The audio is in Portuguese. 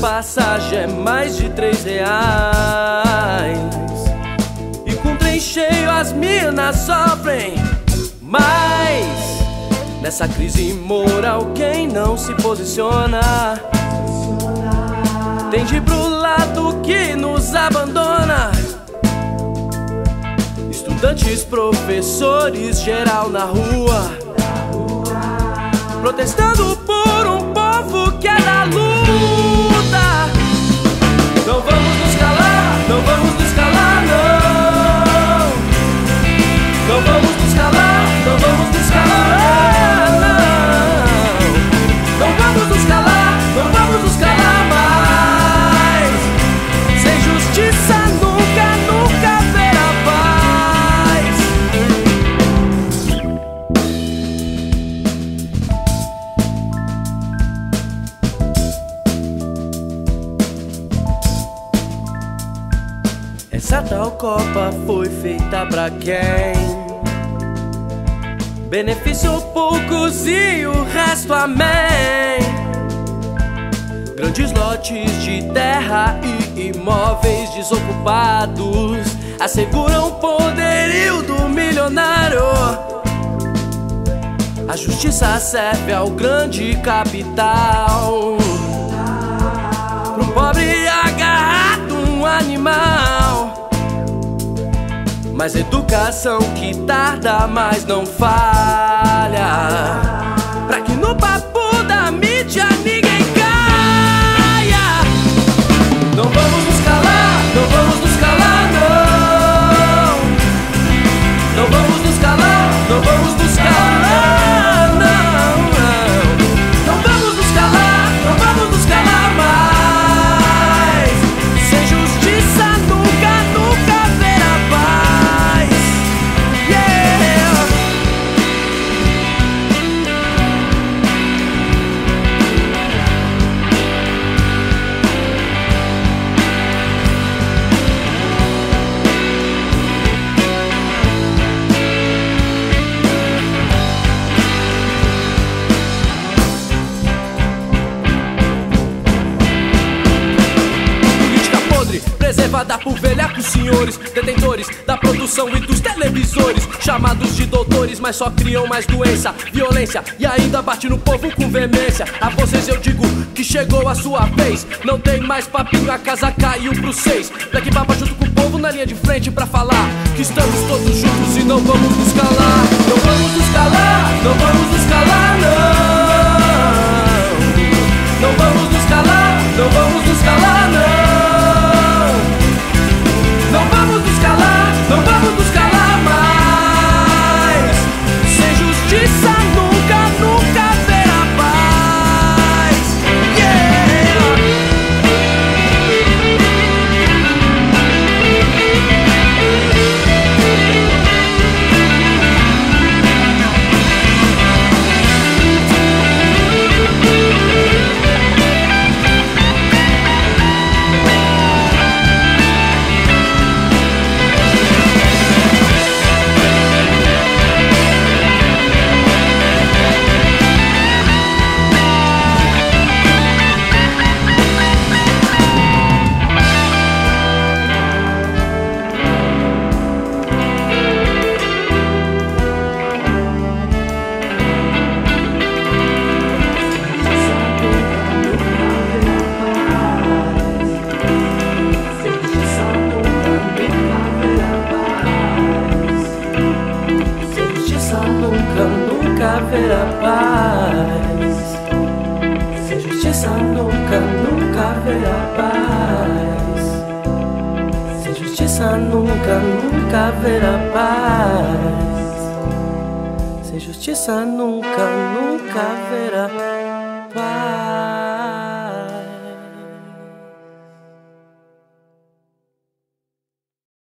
passagem é mais de R$3. E com trem cheio as minas sofrem. Mas nessa crise moral quem não se posiciona tende pro lado que nos abandona. Estudantes, professores, geral na rua, protestando por um povo que é da luta. Não vamos nos calar, não vamos nos calar, não. Não vamos nos calar, não vamos nos calar, não. Não vamos nos calar, não vamos nos calar mais. Sem justiça nunca, nunca haverá paz. Essa tal Copa foi feita pra quem? Beneficiou poucos e o resto amém. Grandes lotes de terra e imóveis desocupados asseguram o poderio do milionário. A justiça serve ao grande capital, pro pobre agarrado um animal. Mas educação que tarda, mas não falha, pra que no papo da mídia ninguém caia. Não vamos nos calar, não vamos nos calar, não. Não vamos nos calar, não vamos nos calar, não, não. Não vamos nos calar, não vamos nos calar mais. Sem justiça nunca, nunca haverá paz. Preservada por velhacos senhores, detentores da produção e dos televisores, chamados de doutores, mas só criam mais doença, violência e ainda bate no povo com veemência. A vocês eu digo que chegou a sua vez, não tem mais papinho, a casa caiu pro 6. Daqui baba junto com o povo na linha de frente pra falar que estamos todos juntos e não vamos nos calar. Não vamos nos calar, não vamos nos calar, não. Não vamos nos calar, não vamos nos calar, não. Não vamos nos calar, não vamos nos calar mais. Sem justiça nunca, nunca haverá paz. Haverá paz. Sem justiça nunca, nunca haverá paz. Sem justiça nunca, nunca haverá paz. Sem justiça nunca, nunca haverá paz.